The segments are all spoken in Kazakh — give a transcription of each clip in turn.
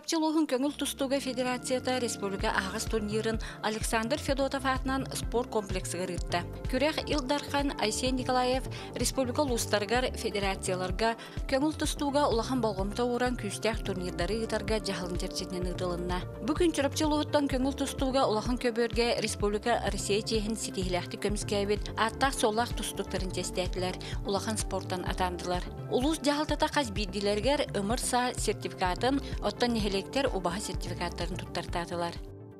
чурапчылуғын көңіл тұстуға Федерацията Республика ағыз турнирын Александр Федотов атынан спорт комплексігі рытты. Күрек Илдархан Айсен Николаев Республика Лустаргар Федерацияларға көңіл тұстуға улахан болғымта оран күстәк турнирдары ұтарға жағылын жерчетінен ұтылынна. Бүгін чурапчылуғыттан көңіл тұстуға улахан көберге Республика Россия чейхін сетихіләқті көміскәбет аттақ солақ тұстуқтарын тестәтілер, улахан спорттан атандылар. Улус жағылтата қаз бейділергер ымырса сертификатын оттан нехелектер убаха сертификаттарын туттартатылар.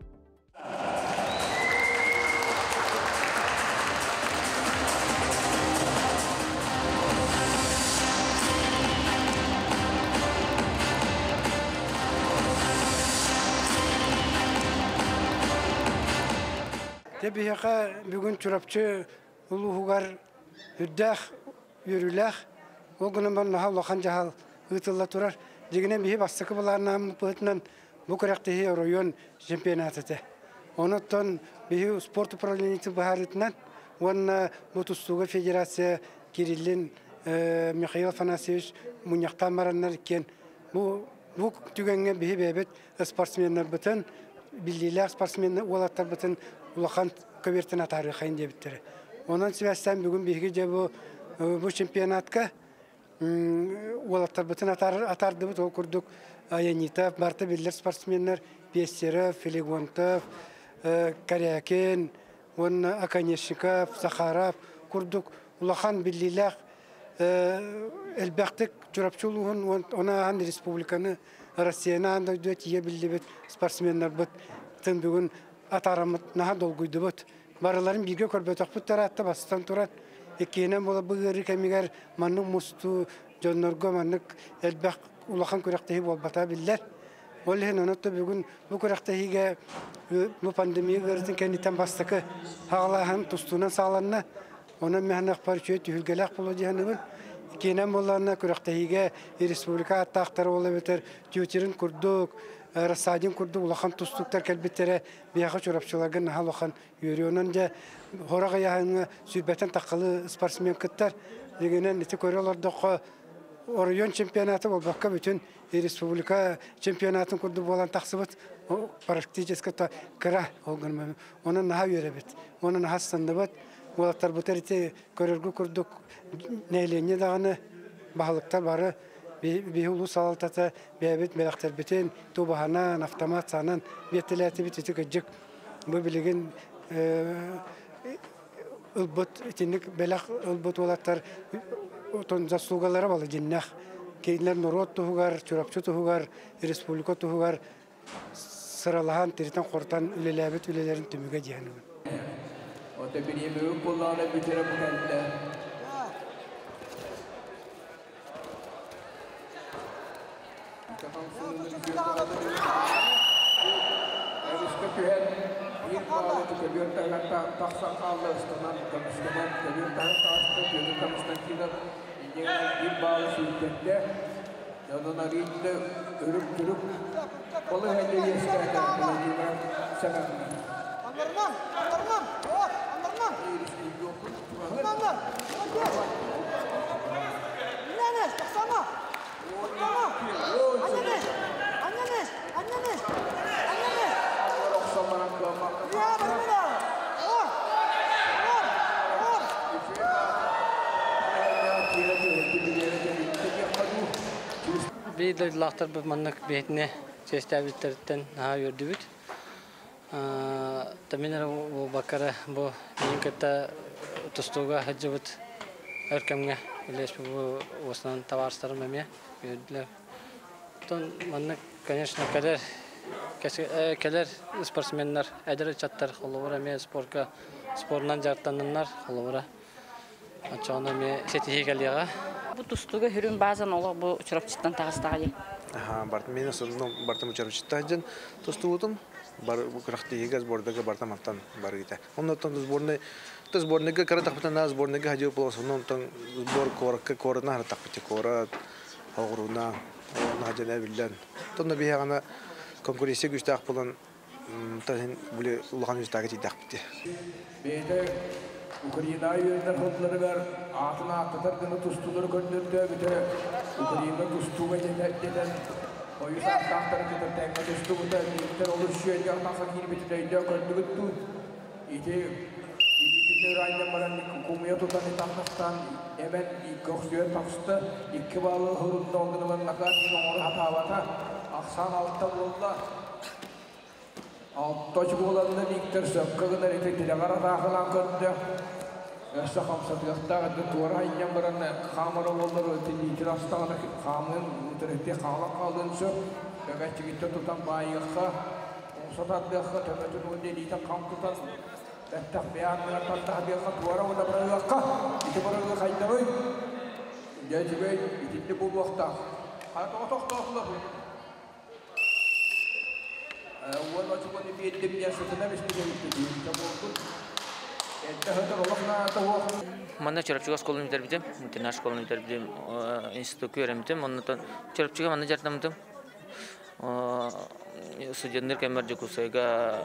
Тебиха бүгін чурапчы улухугар үддәх йөрүләх огыныман нахаллахан жахал ытылла турар. Дегенен бихи бастықы бұларынан бұтынан бұқырақтығы район чемпионаты. Оныттан бихи спорт управлениесі бұхарытынан онына Мотустуға Федерация Кириллин Михаил Фанасевич мұнияқтан мараннар кен. Бұл түгенген бихи бәбет спортсменнер бұтын, білдейлер спортсменнер олаттар бұтын ұлақан көбертін атары қайын дебіттері. Онын себестен бүгін бихи де бұл чемпионатқа Олаттар бұтын атарды бұт ол күрдік Аянитов, барты білдер спортсменлер, Пестеров, Филигонтов, Карякен, Аканешников, Захаров, күрдік ұлақан білдейлер әлбәқтік жүрапчылуғын, она ан республиканы, Россияны анда дөт ие білді бұт спортсменлер бұт, тын бүгін атарамыт наға долгүйді бұт. Барыларын бірге көрбетақ бұттар атты бастан тұрат. Екенен бола бұғыры кәмегер манның мұсту жонларға манның әлбәқ ұлақан көректегі болбата білдер. Ол ең онытты бүгін бұл көректегіге бұл пандемия ғырытын кәнеттен бастықы ағалағын тұстуынан сағаланына. Оның мәхінақ бар чөй түйілгеләқ болу дейіні бұл. Екенен болағына көректегіге республика аттақтары олы бетер түйетерін күрдік, Рассадин күрді улахан тұстықтар кәлбеттері бияғы чурапчыларға нахал оқан үйері. Онын жа хораға яғыңа сүрбәтен тақылы спортсмен күттар. Дегенен еті көрелердіқі орайон чемпионаты бол баққа бүтін республика чемпионатын күрді болан тақсы бұд. Практическі кіра олғын. Оның наға үйері бет. Оның наға станды бұд. Олаттар бұтар еті көрергі күрдік нәйлене дағыны бағылықтар бары. Бихи улус алалтата бәбет мәләқтер бітен, тубаханан, автомат санан, беттіләті бітеті көджік. Бұл білеген ұлбұт, етінік бәләқ ұлбұт олаттар заслугалары балы жиннақ. Кейінлер Нұрот тұғығар, Чурапчы тұғығар, Республика тұғығар сыралаған терітен қортан үлеләбет үлелерін түміге дейінігін. Ота білемі өп болағына бүтірі бұқәлді. Bir bağlı köbürtayla taksan kaldı ısınan kamıştanan köbürtayla taştı gözü kamıştan kiler bir bağlı sürükette yanına rinde örüp durup balı helde yeşkerden kullanılan sebebini. Anlarman! Anlarman! Anlarman! Anlarman! Anlarman! Baksana! Anlarman! Anlarman! Anlarman! Bir lahtır bu manlık beytine çeşitlerden daha gördü bit. Taminler bu bakara bu ninkata tustuğa hacıbıt erkemge leş bu osnan tavarslar memye gördüler. Ton manlık конечно Keler sportsmenler edere çattar olavura me sportdan jartanlar olavura. Açana me setihe geliyor. Bu tustuğa hürün bazen ola bu çurapçıdan tağıstağıya. Aha, Bartmeni sonunda Bartmeni çurapçıdan tustuğum. Bu kırıktı higaz bordaga Bartman'tan barıgıta. Ondan zbornega kara takpıtan zbornega hacı polos ondan zbor korna har takpıtı kora ağruna hacı ne bilden. Tonda bir hana konkursiya güçlü akbulan tahin böyle ulağan yüzde takip etti. Beyde Ukrayna yönler hodları var. Atına aktar gını tustuları gönderdi. Bir de Ukrayna tustuğu eden Oyun saatleri giderken kaçıştı bu da bir oluşuyor ya nasıl girip de gördük tu. İti raydan baran kumuya tutan tahtastan hemen kokuyor taştı. İki balı hurunda olduğunu naklar onu hatavata. Aksan altta buldular. Altta çıkılanlar ilktir sökkağılar eti dileğara dağılan kırdı. Yaşta kamsatlıkta gıdı tuğra inyan baran kamera oldular öteli itirastağına kamın müteretti kağlak kaldığın sök. Göğetçi gitti tutan bayıqqa. Onsatatlıqqa tömetün öndeliğine kam tutan. Bettak beyanına tanıdığı bir tuğra ola bırakqa. İti bırakı kaydaroy. Gecibey itindi bu vakta. Hayat otoqtaqlı. Uwan açıklı bir edip yasatına besmele gitti. Çabuk. Манда чорапчыга школаны битирбитим, интернат школаны битирбитим, институтка öğrenbitим. Ondan çorapчыга манда жартамдым. Студенттер кемер жокусайга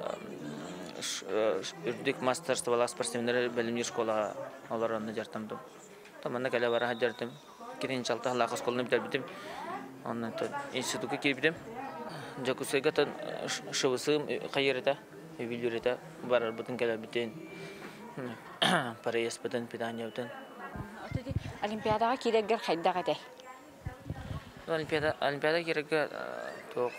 үрдүк мастерство спортсмендер билимдер школага алар аны жартамдым. Манда келе бара жартым. Киринчи алты халакы школаны битирбитим. Ondan институтка кирбитим. Жокусайга шыбысым кайырыта, билүрөтө барар бутун келе битин. Параес бутун питание бутун. Олимпиадаға кирегер хайдаға де. Олимпиада кирегер тоқ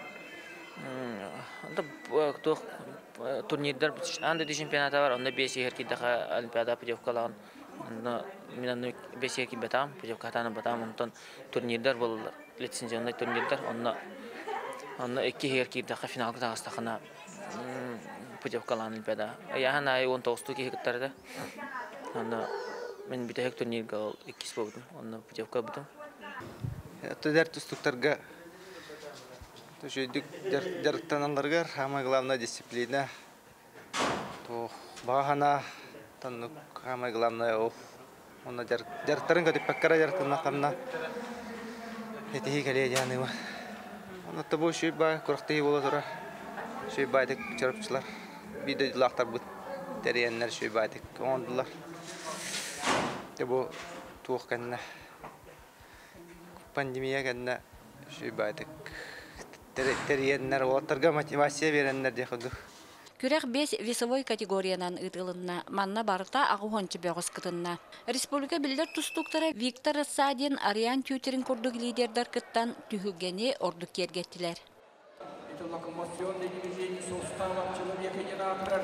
турнирдер анда чемпионаты бар, онда 5 еркидегі олимпиада путевкаларын. Мен 5 ерки батам, путевкатаны батам, онтон турнирдер бол лицензионный турнирдер, онда 2 еркидегі финалга тагыстакына путевкаланы олимпиада. Яһан ай 19 гектарда. Онда мен битек турнирге 2 болдум, онда путевка будум. Тәдәр тустуктарга төшөйдүк жарыктаналарга самая главная дисциплина. То багана танук самая главная о. Онда жарыктарын көтүп паккара жарыктанаканна. Эти келе яныма. Онда табу шуйба куракты бола тора. Шуйбадык чарапчылар. Биде лактар бут тереннер шуйбадык ондулар. Табу туукканна пандемия гэнна шуйбадык тереннер оларга мотивация береннер дехуду. Күрәк 5 весовой категориянан ытылынна, манна барыта агуончы бөгөс кытынна. Республика билдер тустуктары Виктор Садин, Ариан Тютерин курдук лидердар кыттан түхүгени ордук кергеттилер. Локомоцион движения сустава человека не напряг.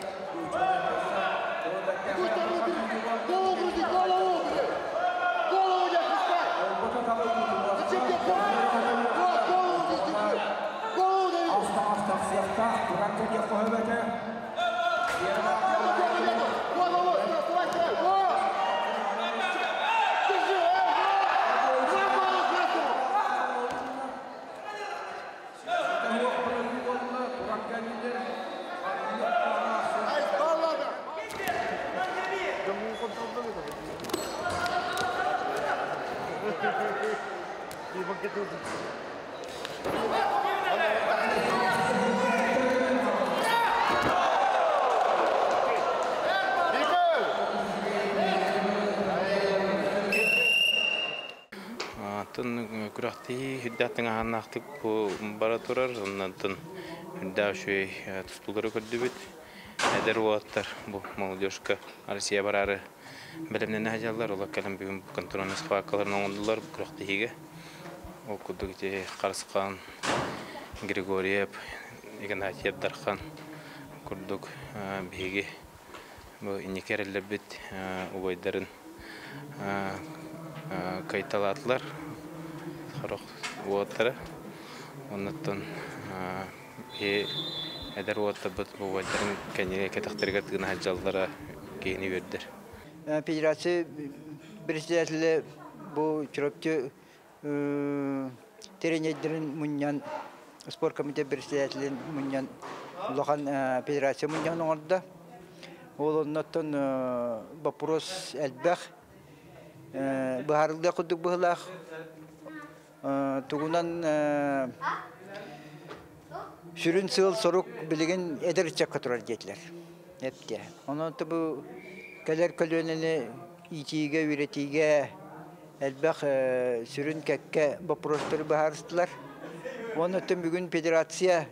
Күрәхти хиддәтен аннактык бу бара турар, оннан хиддә шуй тустулары күрдүбит. Әдер ваттар бу молодежка Россия барары белемнән хаҗалар, улар калам бүген контрольный схваткаларны оңдылар күрәхтиге. О кудыгы Карскан, Григорьев, Игнатьев Дархан күрдүк биге. Бу иникерләр бит угайдарын кайталатлар. Харох ваттары. Оннан Эдер ватта бут бу ваттарын кенеге кетактырга тыгына хаҗаллара кени бердер. Федерация председателе бу чурапчы теренедерин муньян спорт комитет председателин муньян лохан федерация муньян орда. Ол оннан вопрос элбах бахарылда кудук быхлах тугунан Шүрін сыл сорук білеген әдір чакка турар жетілер. Әпте. Onun bu keler kölöneni itiğe, üretiğe elbaq sürün kekke bu projeleri baharıstılar. Оннотон бүгін федерация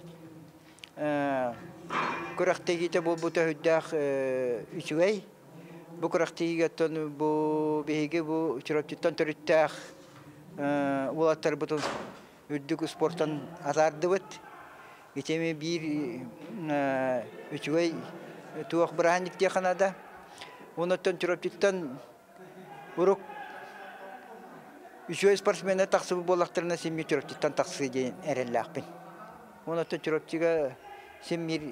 күрәқтегіте бұл бұта хүддәқ үчігей. Бұл күрәқтегіге тон бұл бейге бұл чүрөптіттен түріттәқ олаттар бұтын үрдік спорттан атарды бұд. Етеме бір үчігей туақ бірағандық де қанада. Оннотон чүрөптіттен ұрық үчігей спортсмені тақсыбы болақтарына семме чүрөптіттен тақсы дейін әрелі ақпен. Оннотон чүрөптіге семмер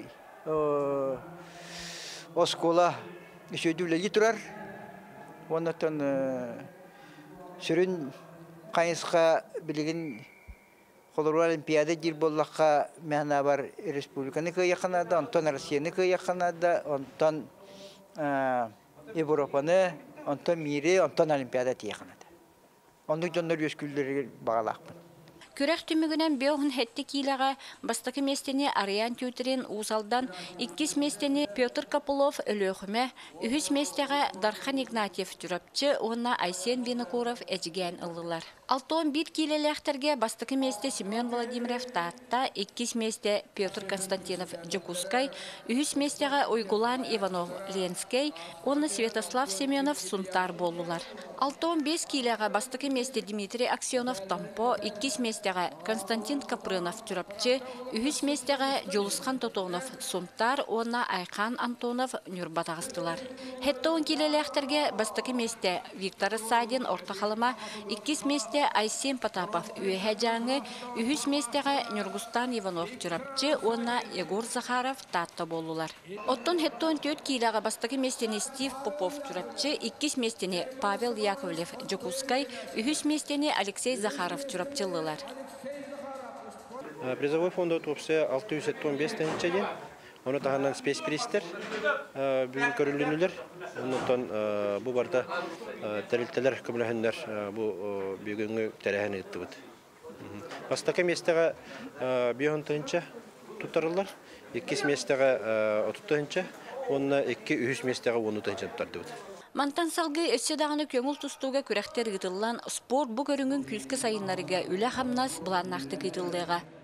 оскола үшөйдүләге тұрар. Оннотон сүрін қайысқа білген Холору Олимпиада дир боллаққа мәна бар республиканы күйяқанада, онтон Россияны күйяқанада, онтон Европаны, онтон мире, онтон Олимпиада тияқанада. Ондық жондар өскүлдері бағалақпын. Күрәк түмігінен беуғын хетті кейліға бастықы местені Ариан Тютерин ұзалдан 2 местені Петр Копылов өліғіме, 3 местеға Дархан Игнатьев түріпчі, онына Айсен Винокуров әжіген ұлылар. 6-11 кейлелертерге бастықы месте Семен Владимиров Татта, 2 месте Петр Константинов Джекускай, 3 местеға Ойгулан Иванов Ленскей, онына Святослав Семенов Сунтар болулар. 6-15 кейлеға бастықы месте Дмитрий Аксенов Тампо, 2 месте Константин Капрынов түріпчі, 3 местеға Жолысқан Тотонов Сунтар, онына Айқан Антонов Нүрбатағыстылар. Хетті 10 келелертерге бастықы месте Виктор Садин Ортақалыма, 2 месте Айсен Потапов Үйе жаңы, 3 местеға Нүргустан Иванов түріпчі, онына Егор Захаров Татта болулар. Оттон хетті 14 келеға бастықы местені Стив Попов түріпчі, 2 местені Павел Яковлев Джекускай, 3 местені Алексей Захаров түріпчілілар. Призовой фонд отопсы 615 тенчеден. Оны тағаннан спецпристер бүгін көрілінілер. Онытан бұл барда тәрілтелер көмілігіндер бұл бүгінгі тәрәхін етті бұд. Бастақы местеға бейон тенче тұттарылар. 2 местеға отыттынче, онына 2-3 местеға 10 тенче тұттарды бұд. Мантан салғы өссе дағыны көңіл тұстуға күрәқтер ғытылан спорт бұ көріңін күзгі сайынларыға үлі қамнас бұланнақты ғытылдыға.